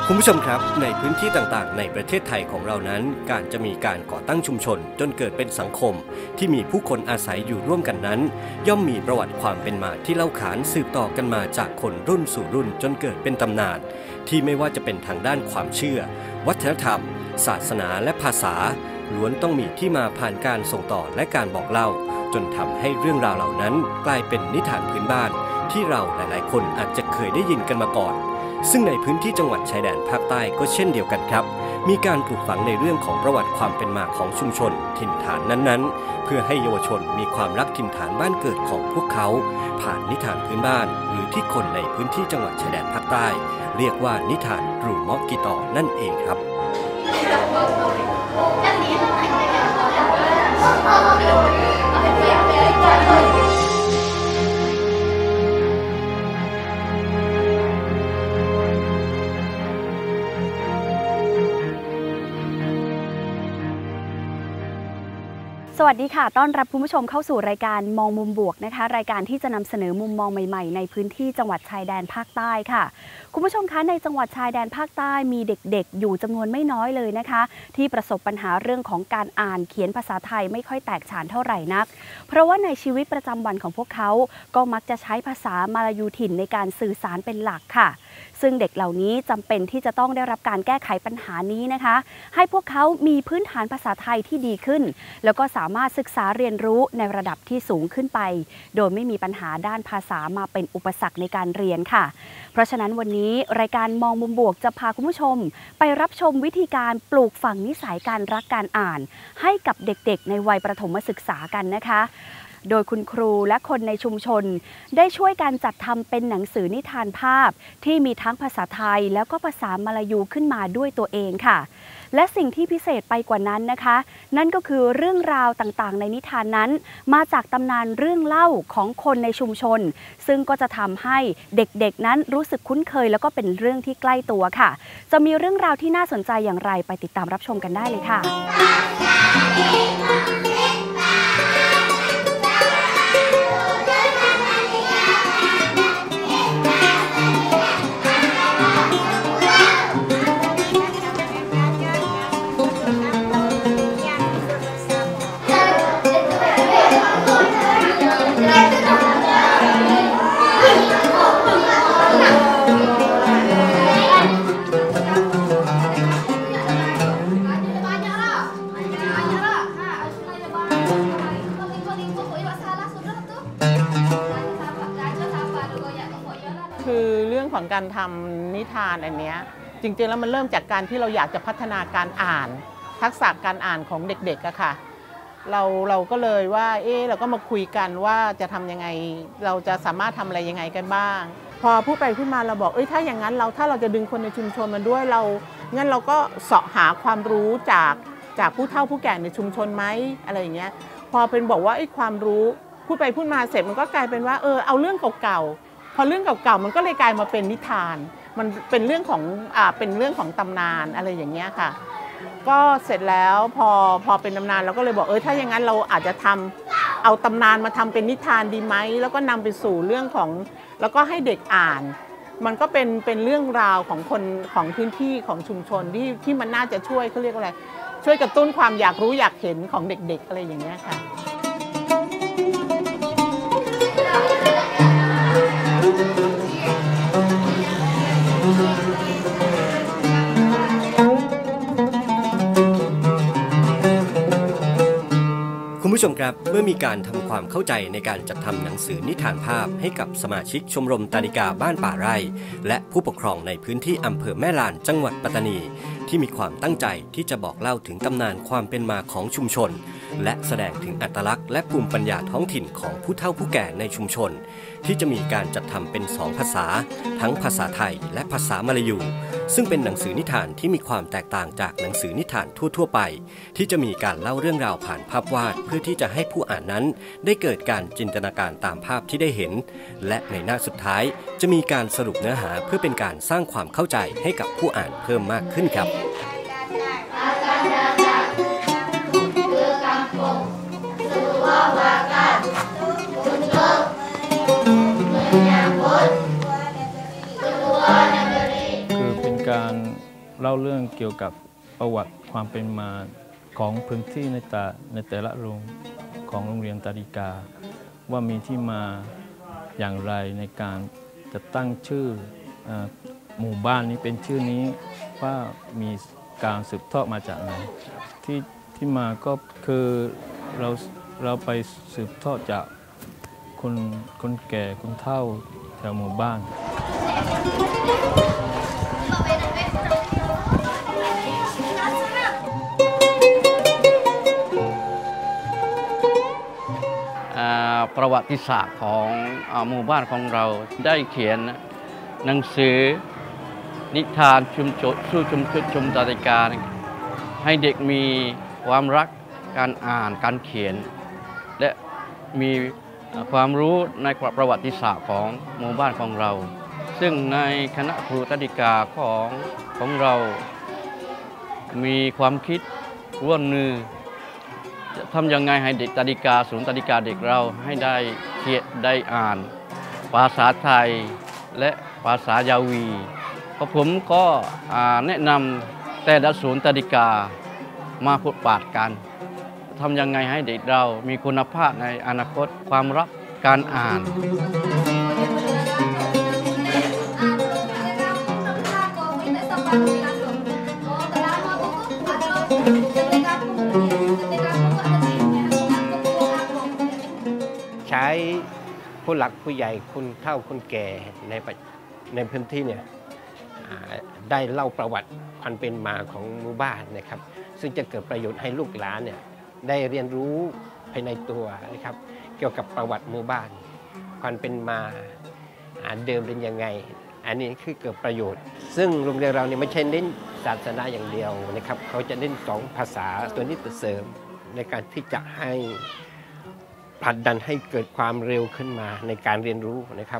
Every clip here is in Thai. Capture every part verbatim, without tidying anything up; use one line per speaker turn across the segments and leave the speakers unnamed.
คุณผู้ชมครับในพื้นที่ต่างๆในประเทศไทยของเรานั้นการจะมีการก่อตั้งชุมชนจนเกิดเป็นสังคมที่มีผู้คนอาศัยอยู่ร่วมกันนั้นย่อมมีประวัติความเป็นมาที่เล่าขานสืบต่อกันมาจากคนรุ่นสู่รุ่นจนเกิดเป็นตำนานที่ไม่ว่าจะเป็นทางด้านความเชื่อวัฒนธรรมศาสนาและภาษาล้วนต้องมีที่มาผ่านการส่งต่อและการบอกเล่าจนทำให้เรื่องราวเหล่านั้นกลายเป็นนิทานพื้นบ้านที่เราหลายๆคนอาจจะเคยได้ยินกันมาก่อนซึ่งในพื้นที่จังหวัดชายแดนภาคใต้ก็เช่นเดียวกันครับมีการปลูกฝังในเรื่องของประวัติความเป็นมาของชุมชนถิ่นฐานนั้นๆเพื่อให้เยาวชนมีความรักถิ่นฐานบ้านเกิดของพวกเขาผ่านนิทานพื้นบ้านหรือที่คนในพื้นที่จังหวัดชายแดนภาคใต้เรียกว่านิทานรูมอกกีตอนั่นเองครับ
สวัสดีค่ะต้อนรับคุณผู้ชมเข้าสู่รายการมองมุมบวกนะคะรายการที่จะนำเสนอมุมมองใหม่ๆในพื้นที่จังหวัดชายแดนภาคใต้ค่ะคุณผู้ชมคะในจังหวัดชายแดนภาคใต้มีเด็กๆอยู่จำนวนไม่น้อยเลยนะคะที่ประสบปัญหาเรื่องของการอ่านเขียนภาษาไทยไม่ค่อยแตกฉานเท่าไหร่นักเพราะว่าในชีวิตประจำวันของพวกเขาก็มักจะใช้ภาษามาลายูถิ่นในการสื่อสารเป็นหลักค่ะซึ่งเด็กเหล่านี้จำเป็นที่จะต้องได้รับการแก้ไขปัญหานี้นะคะให้พวกเขามีพื้นฐานภาษาไทยที่ดีขึ้นแล้วก็สามารถศึกษาเรียนรู้ในระดับที่สูงขึ้นไปโดยไม่มีปัญหาด้านภาษามาเป็นอุปสรรคในการเรียนค่ะเพราะฉะนั้นวันนี้รายการมองมุมบวกจะพาคุณผู้ชมไปรับชมวิธีการปลูกฝังนิสัยการรักการอ่านให้กับเด็กๆในวัยประถมศึกษากันนะคะโดยคุณครูและคนในชุมชนได้ช่วยกันจัดทำเป็นหนังสือนิทานภาพที่มีทั้งภาษาไทยแล้วก็ภาษามลายูขึ้นมาด้วยตัวเองค่ะและสิ่งที่พิเศษไปกว่านั้นนะคะนั่นก็คือเรื่องราวต่างๆในนิทานนั้นมาจากตำนานเรื่องเล่าของคนในชุมชนซึ่งก็จะทำให้เด็กๆนั้นรู้สึกคุ้นเคยแล้วก็เป็นเรื่องที่ใกล้ตัวค่ะจะมีเรื่องราวที่น่าสนใจอย่างไรไปติดตามรับชมกันได้เลยค่ะ
คือเรื่องของการทำนิทานอันนี้จริงๆแล้วมันเริ่มจากการที่เราอยากจะพัฒนาการอ่านทักษะการอ่านของเด็กๆอะค่ะเราเราก็เลยว่าเออเราก็มาคุยกันว่าจะทำยังไงเราจะสามารถทำอะไรยังไงกันบ้างพอพูดไปพูดมาเราบอกเอ้ยถ้าอย่างนั้นเราถ้าเราจะดึงคนในชุมชนมาด้วยเรางั้นเราก็เสาะหาความรู้จากจากผู้เฒ่าผู้แก่ในชุมชนไหมอะไรอย่างเงี้ยพอเป็นบอกว่าไอ้ความรู้พูดไปพูดมาเสร็จมันก็กลายเป็นว่าเออเอาเรื่องเก่าๆพอเรื่องเก่าๆมันก็เลยกลายมาเป็นนิทานมันเป็นเรื่องของอ่าเป็นเรื่องของตำนานอะไรอย่างเงี้ยค่ะก็เสร็จแล้วพอพอเป็นตำนานเราก็เลยบอกเออถ้าอย่างนั้นเราอาจจะทำเอาตำนานมาทำเป็นนิทานดีไหมแล้วก็นำไปสู่เรื่องของแล้วก็ให้เด็กอ่านมันก็เป็นเป็นเรื่องราวของคนของพื้นที่ของชุมชนที่ที่มันน่าจะช่วยเขาเรียกว่าอะไรช่วยกระตุ้นความอยากรู้อยากเห็นของเด็กๆอะไรอย่างเงี้ยค่ะ
คุณผู้ชมครับเมื่อมีการทำความเข้าใจในการจัดทำหนังสือนิทานภาพให้กับสมาชิกชมรมตาลิกาบ้านป่าไร่และผู้ปกครองในพื้นที่อำเภอแม่ลานจังหวัดปัตตานีที่มีความตั้งใจที่จะบอกเล่าถึงตำนานความเป็นมาของชุมชนและแสดงถึงอัตลักษณ์และภูมิปัญญาท้องถิ่นของผู้เฒ่าผู้แก่ในชุมชนที่จะมีการจัดทำเป็นสองภาษาทั้งภาษาไทยและภาษามลายูซึ่งเป็นหนังสือนิทานที่มีความแตกต่างจากหนังสือนิทานทั่วๆไปที่จะมีการเล่าเรื่องราวผ่านภาพวาดเพื่อที่จะให้ผู้อ่านนั้นได้เกิดการจินตนาการตามภาพที่ได้เห็นและในหน้าสุดท้ายจะมีการสรุปเนื้อหาเพื่อเป็นการสร้างความเข้าใจให้กับผู้อ่านเพิ่มมากขึ้นครับ
คือเป็น
การเล่าเรื่องเกี่ยวกับประวัติความเป็นมาของพื้นที่ในแต่ในแต่ละโรงของโรงเรียนตาดิกาว่ามีที่มาอย่างไรในการจะตั้งชื่อหมู่บ้านนี้เป็นชื่อนี้ว่ามีการสืบทอดมาจากไหนที่ที่มาก็คือเราเราไปสืบทอดจากคนคนแก่คนเฒ่าแถวหมู่บ้าน
ประวัติศาสตร์ของหมู่บ้านของเราได้เขียนหนังสือนิทานชุมชนสู้ชุมชนชุมตาดิกาให้เด็กมีความรักการอ่านการเขียนและมีความรู้ในประวัติศาสตร์ของหมู่บ้านของเราซึ่งในคณะครูตาดิกาของของเรามีความคิดร่วมมือจะทำยังไงให้เด็กตาดิกาศูนย์ตาดิกาเด็กเราให้ได้เขียนได้อ่านภาษาไทยและภาษายาวีเพราะผมก็แนะนำแต่ละศูนย์ตาดิกามาพูดปาดกันทำยังไงให้เด็กเรามีคุณภาพในอนาคตความรักการอ่าน
ใช้ผู้หลักผู้ใหญ่คนเฒ่าคนแก่ในในพื้นที่เนี่ยได้เล่าประวัติความเป็นมาของหมู่บ้านนะครับซึ่งจะเกิดประโยชน์ให้ลูกหลานเนี่ยได้เรียนรู้ภายในตัวนะครับเกี่ยวกับประวัติหมู่บ้านความเป็นมาเดิมเป็นยังไงอันนี้คือเกิดประโยชน์ซึ่งโรงเรียนเราเนี่ยไม่ใช่เน้นศาสนาอย่างเดียวนะครับเขาจะเน้นสองภาษาตัวนี้เสริมในการที่จะให้ผลักดันให้เกิดความเร็วขึ้นมาในการเรียนรู้นะครับ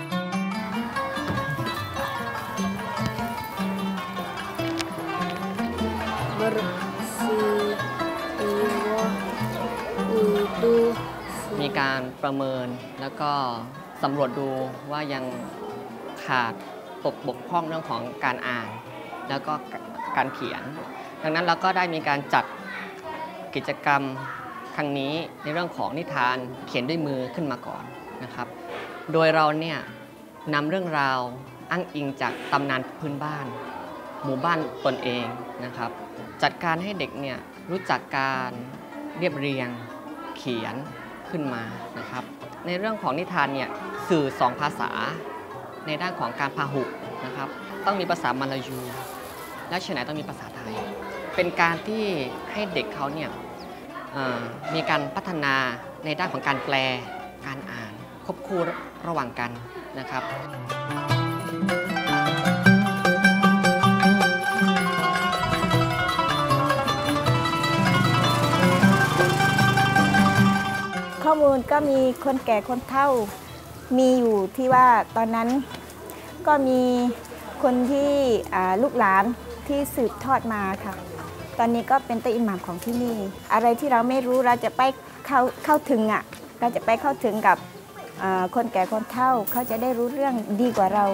มีการประเมินแล้วก็สำรวจดูว่ายังขาดตกบกพร่องเรื่องของการอ่านแล้วก็การเขียนดังนั้นเราก็ได้มีการจัดกิจกรรมครั้งนี้ในเรื่องของนิทานเขียนด้วยมือขึ้นมาก่อนนะครับโดยเราเนี่ยนำเรื่องราวอ้างอิงจากตำนานพื้นบ้านหมู่บ้านตนเองนะครับจัดการให้เด็กเนี่ยรู้จักการเรียบเรียงเขียนขึ้นมานะครับในเรื่องของนิทานเนี่ยสื่อสองภาษาในด้านของการพหุนะครับต้องมีภาษามลายูและเชนไหนต้องมีภาษาไทยเป็นการที่ให้เด็กเขาเนี่ยมีการพัฒนาในด้านของการแปลการอ่านควบคู่ระหว่างกันนะครับ
ข้อมูลก็มีคนแก่คนเฒ่ามีอยู่ที่ว่าตอนนั้นก็มีคนที่ลูกหลานที่สืบทอดมาค่ะตอนนี้ก็เป็นตาอิหม่ามของที่นี่อะไรที่เราไม่รู้เราจะไปเข้าเข้าถึงอ่ะเราจะไปเข้าถึงกับคนแก่คนเฒ่าเขาจะได้รู้เรื่องดีกว่าเรา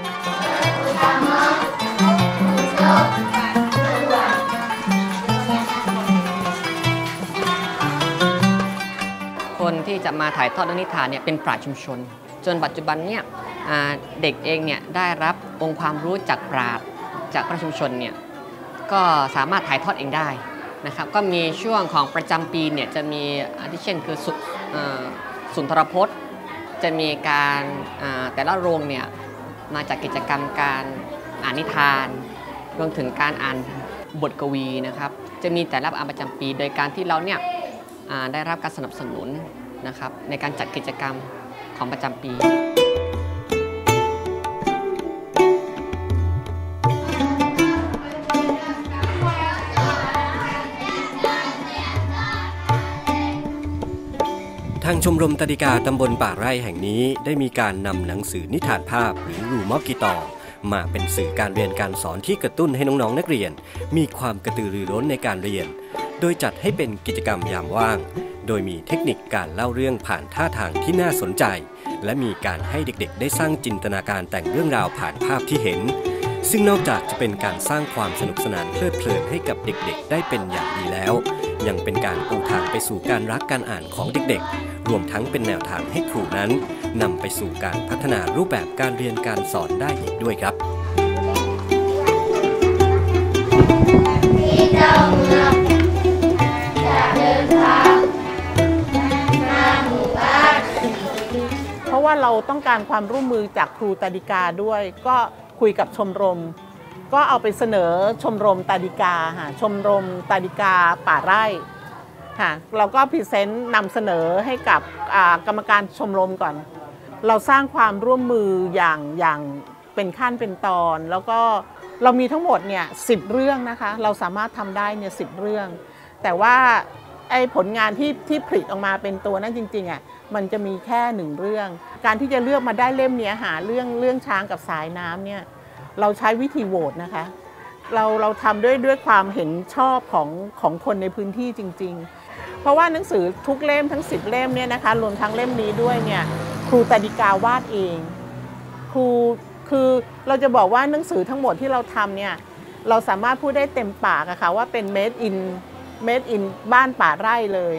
คนที่จะมาถ่ายทอดเรื่องนิทานเนี่ยเป็นปราชญ์ชุมชนจนปัจจุบันเนี่ยเด็กเองเนี่ยได้รับองค์ความรู้จากปราชญ์จากปราชญ์ชุมชนเนี่ยก็สามารถถ่ายทอดเองได้นะครับก็มีช่วงของประจำปีเนี่ยจะมีอาทิเช่นคือสุนทรพจน์จะมีการแต่ละโรงเนี่ยมาจากกิจกรรมการอ่านนิทานรวมถึงการอ่านบทกวีนะครับจะมีแต่ละอันประจำปีโดยการที่เราเนี่ยได้รับการสนับสนุนนะครับในการจัดกิจกรรมของประจำปี
ทางชมรมตาดิกาตำบลป่าไร่แห่งนี้ได้มีการนำหนังสือนิทานภาพหรือรูมอกิตอมาเป็นสื่อการเรียนการสอนที่กระตุ้นให้น้องๆนักเรียนมีความกระตือรือร้นในการเรียนโดยจัดให้เป็นกิจกรรมยามว่างโดยมีเทคนิคการเล่าเรื่องผ่านท่าทางที่น่าสนใจและมีการให้เด็กๆได้สร้างจินตนาการแต่งเรื่องราวผ่านภาพที่เห็นซึ่งนอกจากจะเป็นการสร้างความสนุกสนานเพลิดเพลินให้กับเด็กๆได้เป็นอย่างดีแล้วยังเป็นการปูทางไปสู่การรักการอ่านของเด็กๆรวมทั้งเป็นแนวทางให้ครูนั้นนำไปสู่การพัฒนารูปแบบการเรียนการสอนได้อีกด้วยครับ
เพราะว่าเราต้องการความร่วมมือจากครูตาดิกาด้วยก็คุยกับชมรมก็เอาไปเสนอชมรมตาดิกาค่ะชมรมตาดิกาป่าไร่ค่ะเราก็พรีเซนต์นำเสนอให้กับกรรมการชมรมก่อนเราสร้างความร่วมมืออย่างอย่างเป็นขั้นเป็นตอนแล้วก็เรามีทั้งหมดเนี่ยสิบเรื่องนะคะเราสามารถทำได้เนี่ยสิบเรื่องแต่ว่าไอ้ผลงานที่ที่ผลิตออกมาเป็นตัวนั้นจริงๆอ่ะมันจะมีแค่หนึ่งเรื่องการที่จะเลือกมาได้เล่มเนี้ยหาเรื่องเรื่องช้างกับสายน้ำเนี่ยเราใช้วิธีโหวตนะคะเราเราทำด้วยด้วยความเห็นชอบของของคนในพื้นที่จริงๆเพราะว่าหนังสือทุกเล่มทั้งสิบเล่มเนี่ยนะคะรวมทั้งเล่มนี้ด้วยเนี่ยครูตาดิกาวาดเองครูคือเราจะบอกว่าหนังสือทั้งหมดที่เราทำเนี่ยเราสามารถพูดได้เต็มปากอะค่ะว่าเป็น made in made in บ้านป่าไร่เลย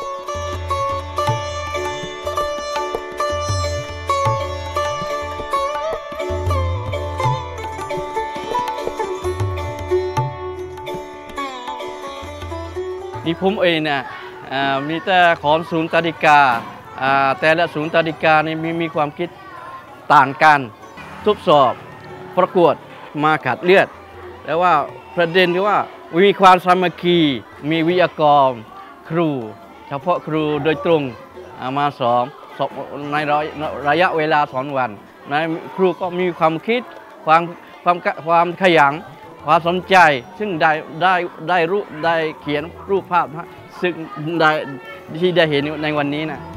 นี่ผมเองเนี่ยมีแต่ของศูนย์ตาดิกาแต่ละศูนย์ตาดิกานี่มีมีความคิดต่างกันทดสอบประกวดมาขัดเลือดแล้วว่าประเด็นที่ว่ามีความสามัคคีมีวิทยากรครูเฉพาะครูโดยตรงมาสอนในระยะเวลาสองวันในครูก็มีความคิดความความความขยันความสนใจซึ่งได้ได้ได้รู้ได้เขียนรูปภาพซึ่งได้ที่ได้เห็นในวันนี้นะ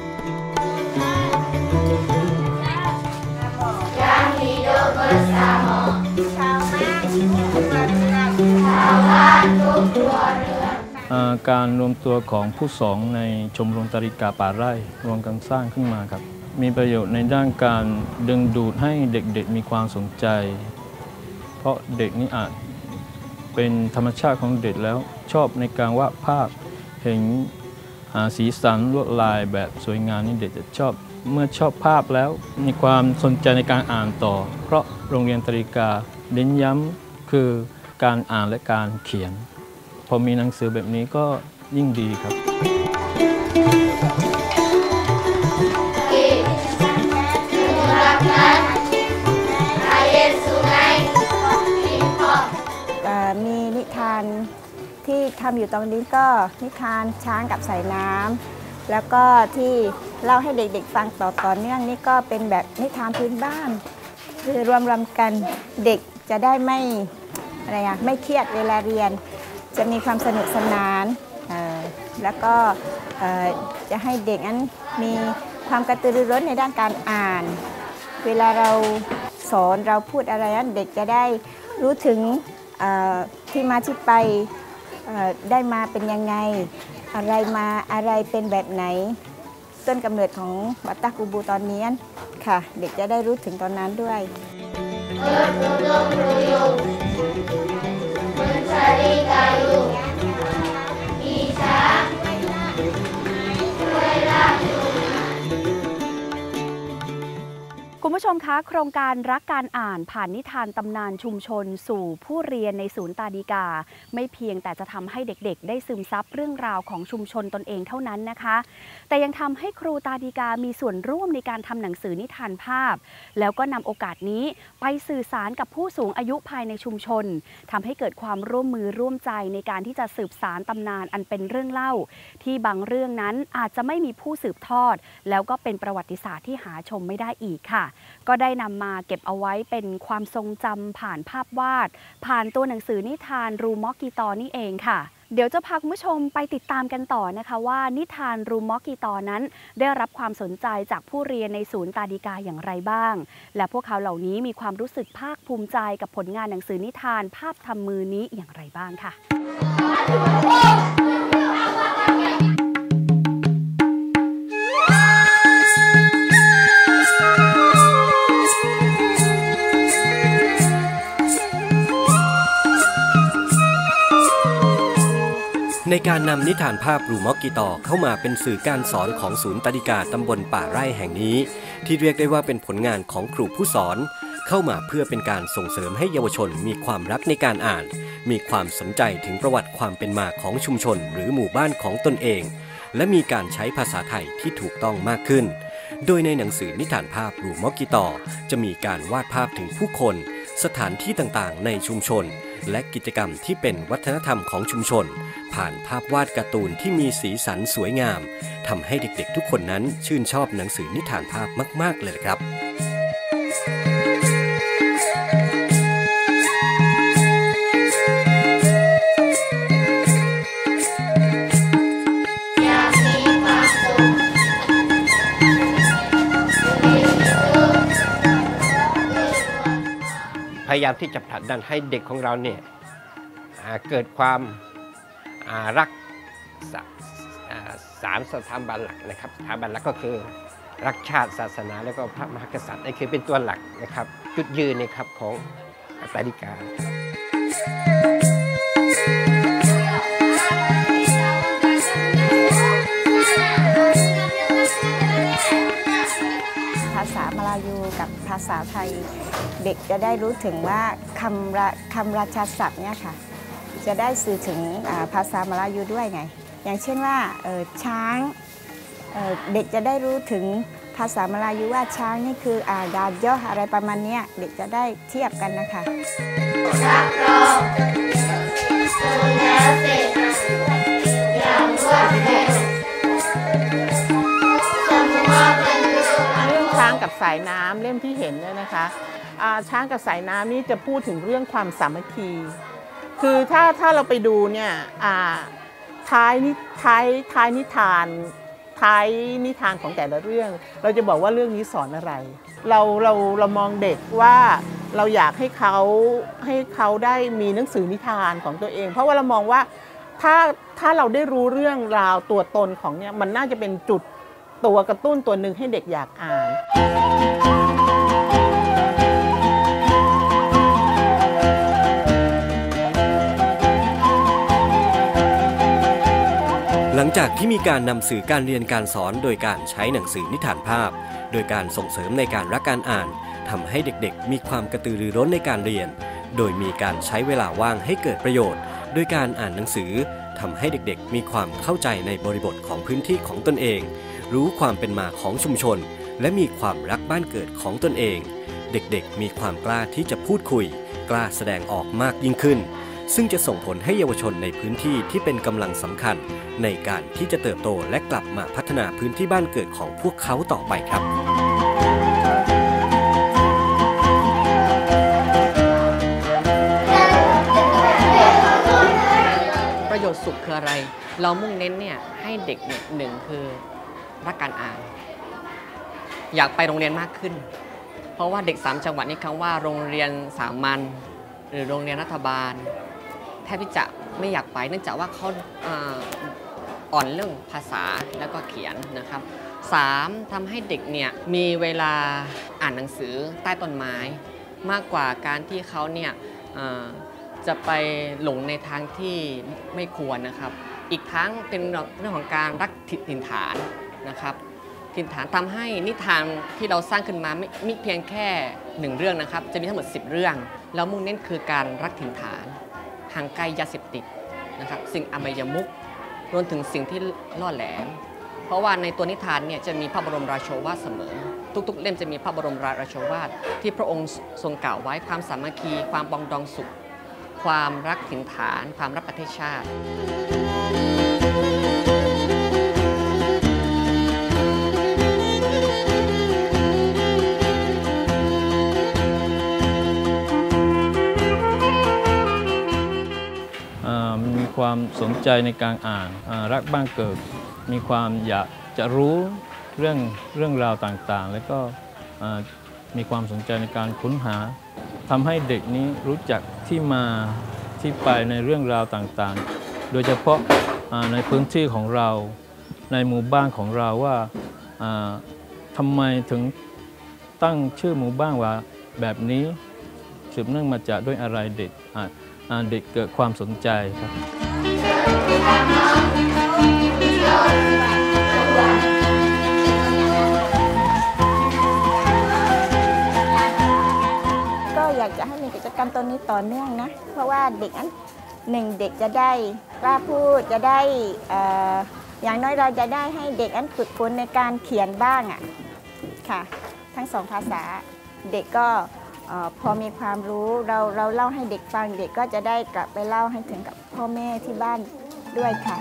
การรวมตัวของผู้สองในชมรมตาดิกาป่าไร่รวมกันสร้างขึ้นมาครับมีประโยชน์ในด้านการดึงดูดให้เด็กๆมีความสนใจเพราะเด็กนี่อาจเป็นธรรมชาติของเด็กแล้วชอบในการวาดภาพเห็นสีสันลวดลายแบบสวยงามนี่เด็กจะชอบเมื่อชอบภาพแล้วมีความสนใจในการอ่านต่อเพราะโรงเรียนตาดิกาเน้นย้ำคือการอ่านและการเขียนพอมีหนังสือแบบนี้ก็ยิ่งดีครับ
มีนิทานที่ทำอยู่ตรงนี้ก็นิทานช้างกับสายน้ำแล้วก็ที่เล่าให้เด็กๆฟังต่อต่อเนื่องนี่ก็เป็นแบบนิทานพื้นบ้านคือรวมๆกันเด็กจะได้ไม่อะไรอะไม่เครียดเวลาเรียนจะมีความสนุกสนานแล้วก็จะให้เด็กนั้นมีความกระตือรือร้นในด้านการอ่านเวลาเราสอนเราพูดอะไรนั้นเด็กจะได้รู้ถึงที่มาที่ไปได้มาเป็นยังไงอะไรมาอะไรเป็นแบบไหนต้นกำเนิดของวัดตะกูบูตอนนี้ค่ะเด็กจะได้รู้ถึงตอนนั้นด้วย
คุณผู้ชมคะโครงการรักการอ่านผ่านนิทานตำนานชุมชนสู่ผู้เรียนในศูนย์ตาดิกาไม่เพียงแต่จะทำให้เด็กๆได้ซึมซับเรื่องราวของชุมชนตนเองเท่านั้นนะคะแต่ยังทำให้ครูตาดิกามีส่วนร่วมในการทำหนังสือนิทานภาพแล้วก็นำโอกาสนี้ไปสื่อสารกับผู้สูงอายุภายในชุมชนทำให้เกิดความร่วมมือร่วมใจในการที่จะสืบสานตำนานอันเป็นเรื่องเล่าที่บางเรื่องนั้นอาจจะไม่มีผู้สืบทอดแล้วก็เป็นประวัติศาสตร์ที่หาชมไม่ได้อีกค่ะก็ได้นำมาเก็บเอาไว้เป็นความทรงจำผ่านภาพวาดผ่านตัวหนังสือนิทานรูมอกีตอนี่เองค่ะเดี๋ยวจะพาคุณผู้ชมไปติดตามกันต่อนะคะว่านิทานรูมอกีตอนั้นได้รับความสนใจจากผู้เรียนในศูนย์ตาดิกาอย่างไรบ้างและพวกเขาเหล่านี้มีความรู้สึกภาคภูมิใจกับผลงานหนังสือนิทานภาพทำมือนี้อย่างไรบ้างค่ะ
ในการนำนิทานภาพรูมอกกิตอเข้ามาเป็นสื่อการสอนของศูนย์ตาดิกาตำบลป่าไร่แห่งนี้ที่เรียกได้ว่าเป็นผลงานของครูผู้สอนเข้ามาเพื่อเป็นการส่งเสริมให้เยาวชนมีความรักในการอ่านมีความสนใจถึงประวัติความเป็นมาของชุมชนหรือหมู่บ้านของตนเองและมีการใช้ภาษาไทยที่ถูกต้องมากขึ้นโดยในหนังสือนิทานภาพรูมอกกิตอจะมีการวาดภาพถึงผู้คนสถานที่ต่างๆในชุมชนและกิจกรรมที่เป็นวัฒนธรรมของชุมชนผ่านภาพวาดการ์ตูนที่มีสีสันสวยงามทำให้เด็กๆทุกคนนั้นชื่นชอบหนังสือนิทานภาพมากๆเลยครับ
พยายามที่จะผลักดันให้เด็กของเราเนี่ยเกิดความรักสามสถาบันหลักนะครับสถาบันหลักก็คือรักชาติศาสนาและก็พระมหากษัตริย์นี่คือเป็นตัวหลักนะครับจุดยืนนะครับของตาดิกา
ภาษามลายูกับภาษาไทยเด็กจะได้รู้ถึงว่าคำคำราชาศัพท์เนี่ยค่ะจะได้สื่อถึงภาษามลายูด้วยไงอย่างเช่นว่าช้างเด็กจะได้รู้ถึงภาษามลายูว่าช้างนี่คืออาดาโยอะไรประมาณนี้เด็กจะได้เทียบกันนะคะ
ช้างกับสายน้ำเล่มที่เห็นเนี่ยนะคะช้างกับสายน้ำนี่จะพูดถึงเรื่องความสามัคคีคือถ้าถ้าเราไปดูเนี่ยท้ายนิท้ายท้ายนิทานท้ายนิทานของแต่ละเรื่องเราจะบอกว่าเรื่องนี้สอนอะไรเราเราเรามองเด็กว่าเราอยากให้เขาให้เขาได้มีหนังสือนิทานของตัวเองเพราะว่าเรามองว่าถ้าถ้าเราได้รู้เรื่องราวตัวตนของเนี่ยมันน่าจะเป็นจุดตัวกระตุ้นตัวหนึ่งให้เด็กอยากอ่าน
หลังจากที่มีการนำสื่อการเรียนการสอนโดยการใช้หนังสือนิทานภาพโดยการส่งเสริมในการรักการอ่านทำให้เด็กๆมีความกระตือรือร้นในการเรียนโดยมีการใช้เวลาว่างให้เกิดประโยชน์โดยการอ่านหนังสือทำให้เด็กๆมีความเข้าใจในบริบทของพื้นที่ของตนเองรู้ความเป็นมาของชุมชนและมีความรักบ้านเกิดของตนเองเด็กๆมีความกล้าที่จะพูดคุยกล้าแสดงออกมากยิ่งขึ้นซึ่งจะส่งผลให้เยาวชนในพื้นที่ที่เป็นกำลังสำคัญในการที่จะเติบโตและกลับมาพัฒนาพื้นที่บ้านเกิดของพวกเขาต่อไปครับ
ประโยชน์สุขคืออะไรเรามุ่งเน้นเนี่ยให้เด็กเนี่ยหนึ่งคือรักการอ่านอยากไปโรงเรียนมากขึ้นเพราะว่าเด็กสามจังหวัดนี้คำว่าโรงเรียนสามัญหรือโรงเรียนรัฐบาลแทบจะไม่อยากไปเนื่องจากว่าเขาอ่อนเรื่องภาษาแล้วก็เขียนนะครับสามทำให้เด็กเนี่ยมีเวลาอ่านหนังสือใต้ต้นไม้มากกว่าการที่เขาเนี่ยจะไปหลงในทางที่ไม่ควรนะครับอีกทั้งเป็นเรื่องของการรักถิ่นฐานนะครับถิ่นฐานทำให้นิทานที่เราสร้างขึ้นมาไม่ไม่เพียงแค่หนึ่งเรื่องนะครับจะมีทั้งหมดสิบเรื่องแล้วมุ่งเน้นคือการรักถิ่นฐานห่างไกลยาเสพติดนะครับสิ่งอบายมุขรวมถึงสิ่งที่ล่อแหลมเพราะว่าในตัวนิทานเนี่ยจะมีพระบรมราโชวาทเสมอทุกๆเล่มจะมีพระบรมราโชวาทที่พระองค์ทรงกล่าวไว้ความสามัคคีความปองดองสุขความรักถิ่นฐานความรักประเทศชาติ
มีความสนใจในการอ่านรักบ้านเกิดมีความอยากจะรู้เรื่องเรื่องราวต่างๆแล้วก็มีความสนใจในการค้นหาทำให้เด็กนี้รู้จักที่มาที่ไปในเรื่องราวต่างๆโดยเฉพาะในพื้นที่ของเราในหมู่บ้านของเราว่าทำไมถึงตั้งชื่อหมู่บ้านว่าแบบนี้สืบเนื่องมาจากด้วยอะไรเด็กเด็กเกิดความสนใจครับ
อยากจะให้มีกิจกรรมตัวนี้ต่อเนื่องนะเพราะว่าเด็กนั้นหนึ่งเด็กจะได้กล้าพูดจะได้อย่างน้อยเราจะได้ให้เด็กนั้นฝึกฝนในการเขียนบ้างอ่ะค่ะทั้งสองภาษาเด็กก็พอมีความรู้เราเราเล่าให้เด็กฟังเด็กก็จะได้กลับไปเล่าให้ถึงกับพ่อแม่ที่บ้านด้วยค่ะ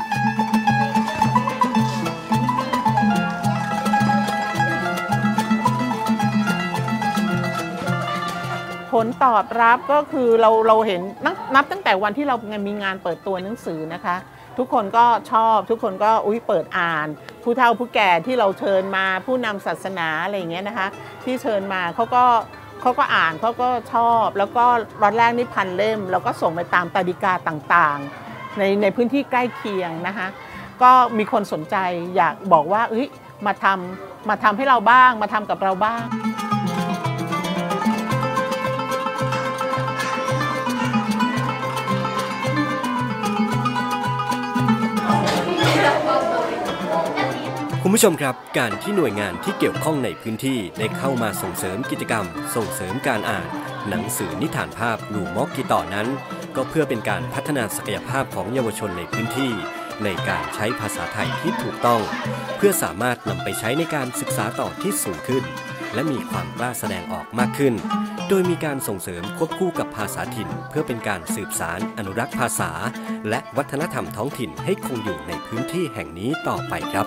ผลตอบรับก็คือเราเราเห็นนับตั้งแต่วันที่เรามีงานเปิดตัวหนังสือนะคะทุกคนก็ชอบทุกคนก็อุ้ยเปิดอ่านผู้เฒ่าผู้แก่ที่เราเชิญมาผู้นำศาสนาอะไรอย่างเงี้ยนะคะที่เชิญมาเขาก็เขาก็อ่านเขาก็ชอบแล้วก็ตอนแรกนี่พันเล่มแล้วก็ส่งไปตามตาดิกาต่างๆในในพื้นที่ใกล้เคียงนะคะก็มีคนสนใจอยากบอกว่าเอ้ยมาทำมาทำให้เราบ้างมาทำกับเราบ้าง
คุณผู้ชมครับการที่หน่วยงานที่เกี่ยวข้องในพื้นที่ได้เข้ามาส่งเสริมกิจกรรมส่งเสริมการอ่านหนังสือนิทานภาพลูม็อกกีต่อนั้นก็เพื่อเป็นการพัฒนาศักยภาพของเยาวชนในพื้นที่ในการใช้ภาษาไทยที่ถูกต้องเพื่อสามารถนำไปใช้ในการศึกษาต่อที่สูงขึ้นและมีความกล้าแสดงออกมากขึ้นโดยมีการส่งเสริมควบคู่กับภาษาถิ่นเพื่อเป็นการสืบสานอนุรักษ์ภาษาและวัฒนธรรมท้องถิ่นให้คงอยู่ในพื้นที่แห่งนี้ต่อไปครับ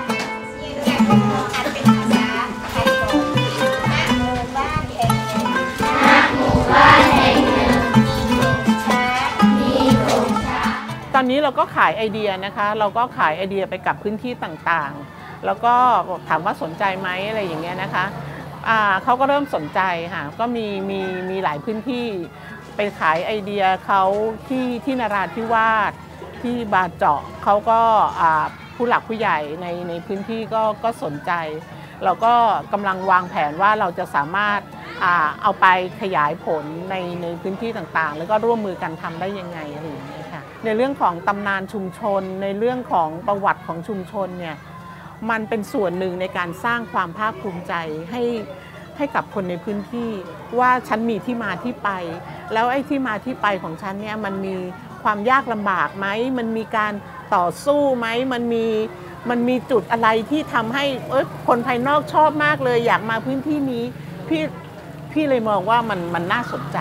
ตอนนี้เราก็ขายไอเดียนะคะเราก็ขายไอเดียไปกับพื้นที่ต่างๆแล้วก็ถามว่าสนใจไหมอะไรอย่างเงี้ยนะคะอ่าเขาก็เริ่มสนใจค่ะก็มีมีมีหลายพื้นที่ไปขายไอเดียเขาที่ที่นราธิวาสที่บาเจาะเขาก็อ่าผู้หลักผู้ใหญ่ในในพื้นที่ก็ก็สนใจเราก็กำลังวางแผนว่าเราจะสามารถอ่าเอาไปขยายผลในในพื้นที่ต่างๆแล้วก็ร่วมมือกันทำได้ยังไงอะไรอย่างเงี้ยค่ะในเรื่องของตำนานชุมชนในเรื่องของประวัติของชุมชนเนี่ยมันเป็นส่วนหนึ่งในการสร้างความภาคภูมิใจให้ให้กับคนในพื้นที่ว่าฉันมีที่มาที่ไปแล้วไอ้ที่มาที่ไปของฉันเนี่ยมันมีความยากลำบากไหมมันมีการต่อสู้ไหมมันมีมันมีจุดอะไรที่ทำให้เอ้ยคนภายนอกชอบมากเลยอยากมาพื้นที่นี้พี่พี่เลยมองว่ามันมันน่าสนใจ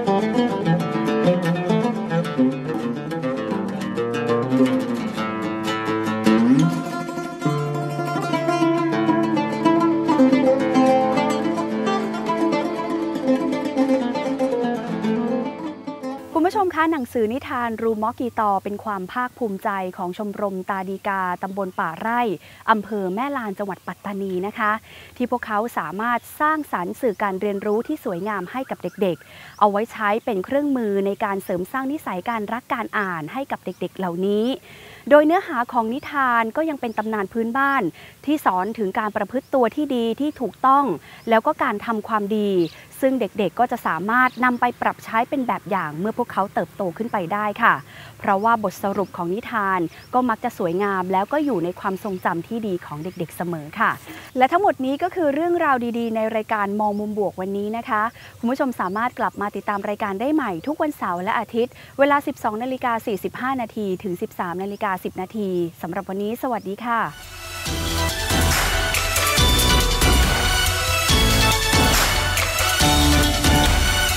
คุณผู้ชมคะหนังสือนิทานรูม็อกกีตอเป็นความภาคภูมิใจของชมรมตาดีกาตำบลป่าไร่อำเภอแม่ลานจังหวัดปัตตานีนะคะที่พวกเขาสามารถสร้างสรรค์สื่อการเรียนรู้ที่สวยงามให้กับเด็กๆเอาไว้ใช้เป็นเครื่องมือในการเสริมสร้างนิสัยการรักการอ่านให้กับเด็กๆเหล่านี้โดยเนื้อหาของนิทานก็ยังเป็นตำนานพื้นบ้านที่สอนถึงการประพฤติตัวที่ดีที่ถูกต้องแล้วก็การทำความดีซึ่งเด็กๆก็จะสามารถนำไปปรับใช้เป็นแบบอย่างเมื่อพวกเขาเติบโตขึ้นไปได้ค่ะเพราะว่าบทสรุปของนิทานก็มักจะสวยงามแล้วก็อยู่ในความทรงจำที่ดีของเด็กๆเสมอค่ะและทั้งหมดนี้ก็คือเรื่องราวดีๆในรายการมองมุมบวกวันนี้นะคะคุณผู้ชมสามารถกลับมาติดตามรายการได้ใหม่ทุกวันเสาร์และอาทิตย์เวลา สิบสองนาฬิกาสี่สิบห้านาทีถึง สิบสามนาฬิกาสิบนาทีสำหรับวันนี้สวัสดีค่ะ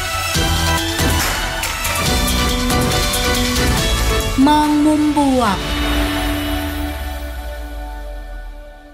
มองมุมบวก